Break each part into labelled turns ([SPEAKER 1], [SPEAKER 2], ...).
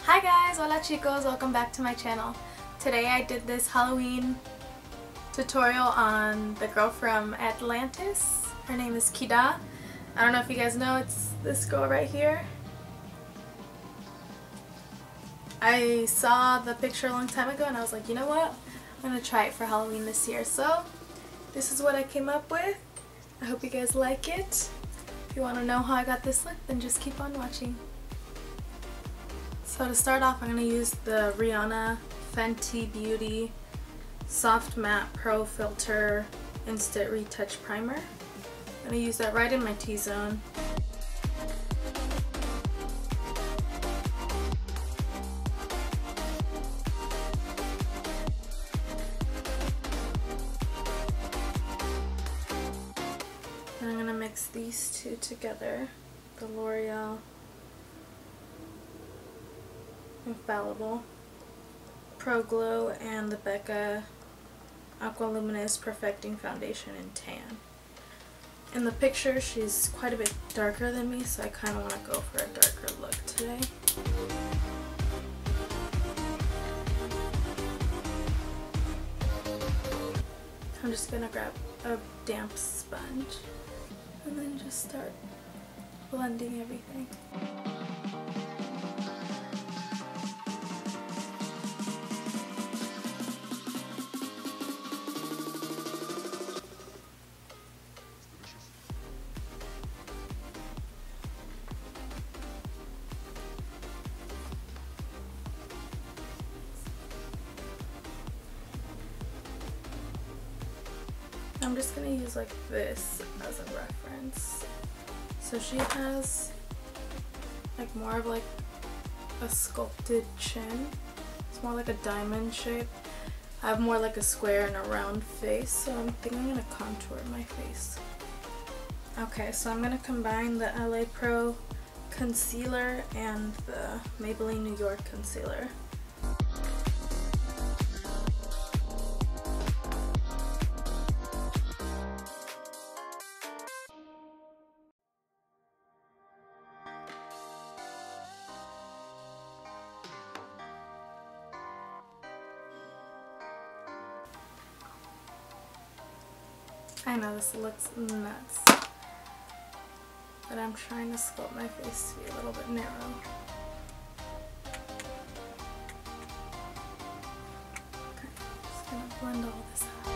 [SPEAKER 1] Hi guys, hola chicos, welcome back to my channel. Today I did this Halloween tutorial on the girl from Atlantis. Her name is Kida. I don't know if you guys know, it's this girl right here. I saw the picture a long time ago and I was like, you know what? I'm gonna try it for Halloween this year. So this is what I came up with. I hope you guys like it. If you want to know how I got this look, then just keep on watching. So to start off, I'm going to use the Rihanna Fenty Beauty Soft Matte Pro Filter Instant Retouch Primer. I'm going to use that right in my T-zone. And I'm going to mix these two together, the L'Oreal Infallible Pro Glow and the Becca Aqua Luminous Perfecting Foundation in Tan. In the picture she's quite a bit darker than me, so I kind of want to go for a darker look today. I'm just going to grab a damp sponge and then just start blending everything. I'm just going to use like this as a reference. So she has like more of like a sculpted chin. It's more like a diamond shape. I have more like a square and a round face, so I'm thinking I'm going to contour my face. Okay, so I'm going to combine the LA Pro concealer and the Maybelline New York concealer. I know this looks nuts, but I'm trying to sculpt my face to be a little bit narrow. Okay, just gonna blend all this out.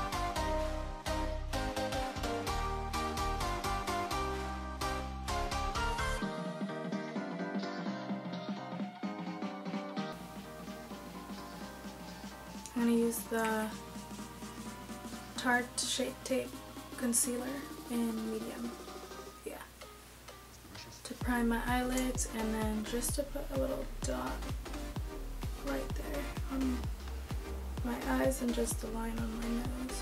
[SPEAKER 1] I'm gonna use the Tarte Shape Tape Concealer in medium, yeah, to prime my eyelids, and then just to put a little dot right there on my eyes and just a line on my nose.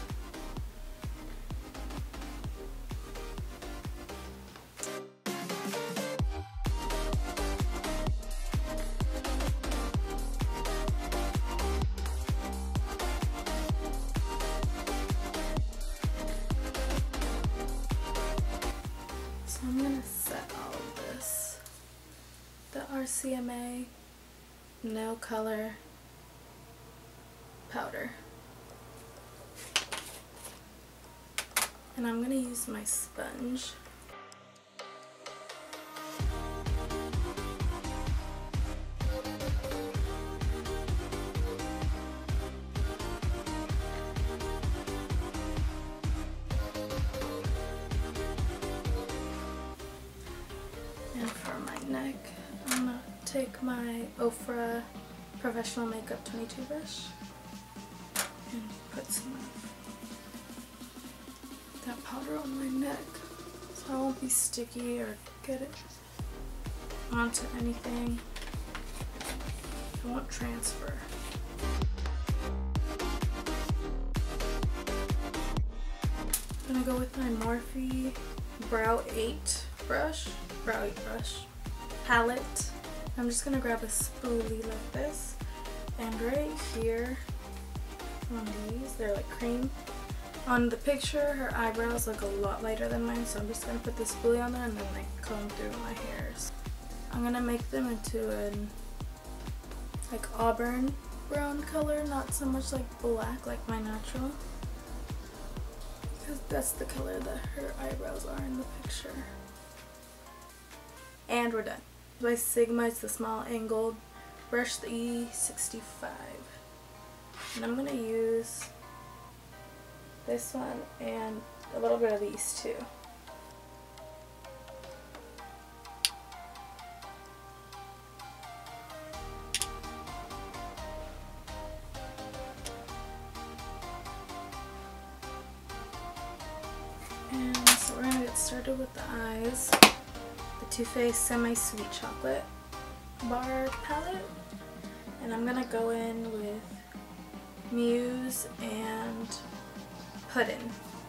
[SPEAKER 1] So I'm going to set all of this. The RCMA Nail Color Powder. And I'm going to use my sponge. And for my neck, I'm going to take my Ofra Professional Makeup 22 brush and put some of that powder on my neck so I won't be sticky or get it onto anything. It won't transfer. I'm going to go with my Morphe Brow 8 brush. Palette. I'm just gonna grab a spoolie like this, and right here on these, they're like cream. On the picture, her eyebrows look a lot lighter than mine, so I'm just gonna put the spoolie on there and then like comb through my hairs. I'm gonna make them into an like auburn brown color, not so much like black like my natural, because that's the color that her eyebrows are in the picture. And we're done. By Sigma, it's the small angled brush, the E65. And I'm going to use this one and a little bit of these two. And so we're going to get started with the eyes. The Too Faced Semi-Sweet Chocolate Bar palette. And I'm going to go in with Muse and Puddin',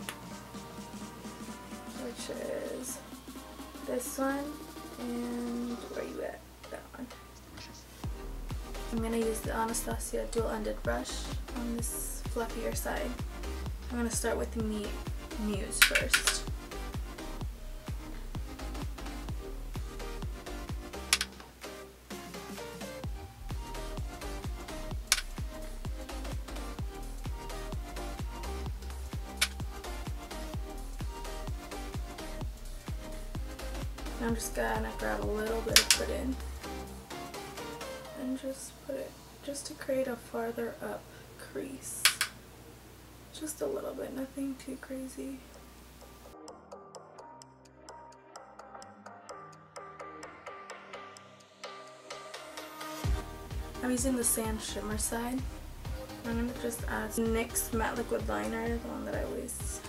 [SPEAKER 1] which is this one, and where are you at? That one. I'm going to use the Anastasia dual-ended brush on this fluffier side. I'm going to start with Muse first. I'm just gonna grab a little bit of Puddin' and just put it just to create a farther up crease. Just a little bit, nothing too crazy. I'm using the Sand Shimmer side. I'm gonna just add NYX Matte Liquid Liner, the one that I always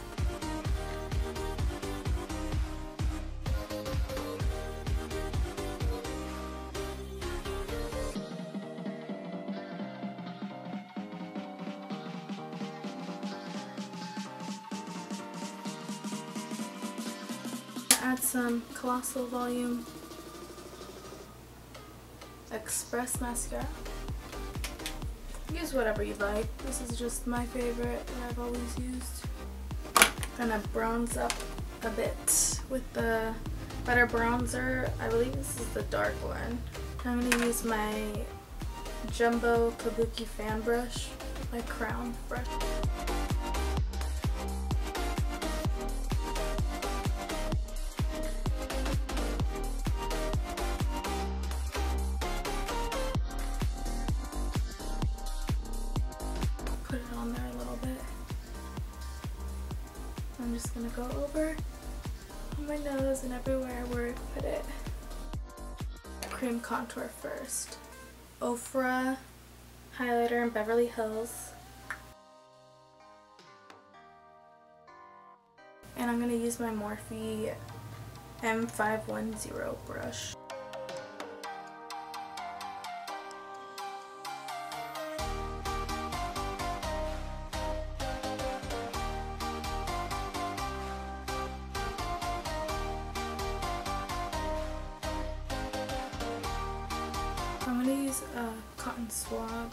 [SPEAKER 1] add some Colossal Volume Express Mascara. Use whatever you like. This is just my favorite that I've always used. Gonna bronze up a bit with the Better Bronzer. I believe this is the dark one. I'm gonna use my Jumbo Kabuki Fan Brush, my crown brush. Put it on there a little bit. I'm just gonna go over on my nose and everywhere where I put it. Cream contour first. Ofra highlighter in Beverly Hills. And I'm gonna use my Morphe M510 brush. I'm going to use a cotton swab.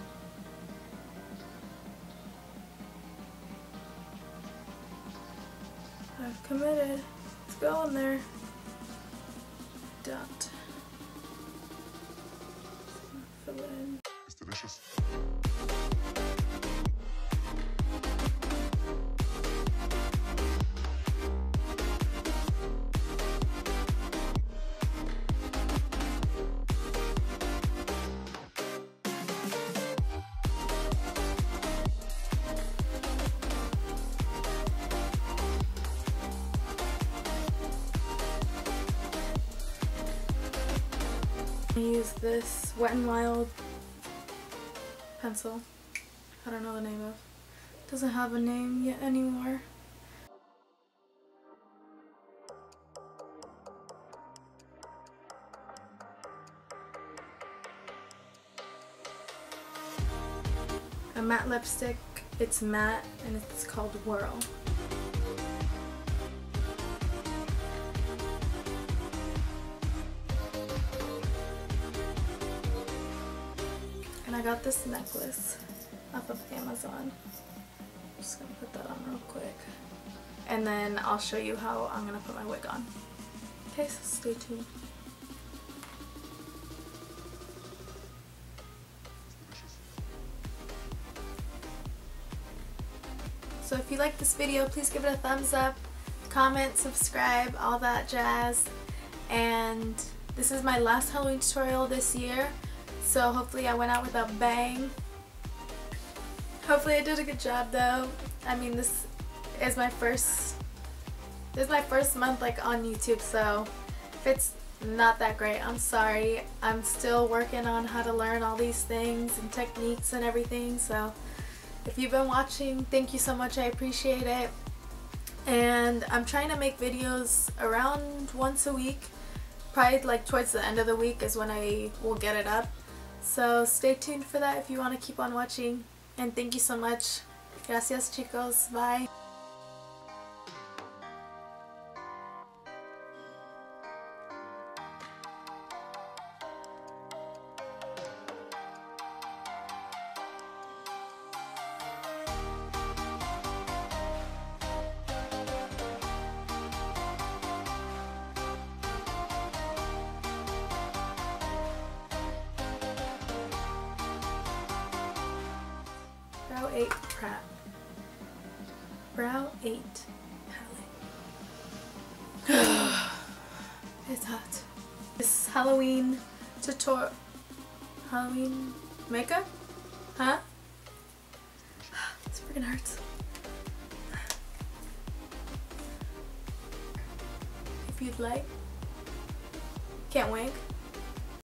[SPEAKER 1] I've committed. Let's go in there. Dot. Fill it in.
[SPEAKER 2] It's delicious.
[SPEAKER 1] I use this Wet n Wild pencil. I don't know the name of. Doesn't have a name yet anymore. A matte lipstick. It's matte and it's called Whirl. And I got this necklace off of Amazon. I'm just gonna put that on real quick. And then I'll show you how I'm gonna put my wig on. Okay, so stay tuned. So if you like this video, please give it a thumbs up, comment, subscribe, all that jazz. And this is my last Halloween tutorial this year, so hopefully I went out with a bang. Hopefully I did a good job though. I mean, this is my first month like on YouTube, so if it's not that great, I'm sorry. I'm still working on how to learn all these things and techniques and everything, so if you've been watching, thank you so much, I appreciate it. And I'm trying to make videos around once a week, probably like towards the end of the week is when I will get it up. So stay tuned for that if you want to keep on watching, and thank you so much. Gracias chicos, bye. Brow 8 prep. Brow 8 palette. It's hot. This Halloween tutorial. Halloween makeup? Huh? This freaking hurts. If you'd like. Can't wink.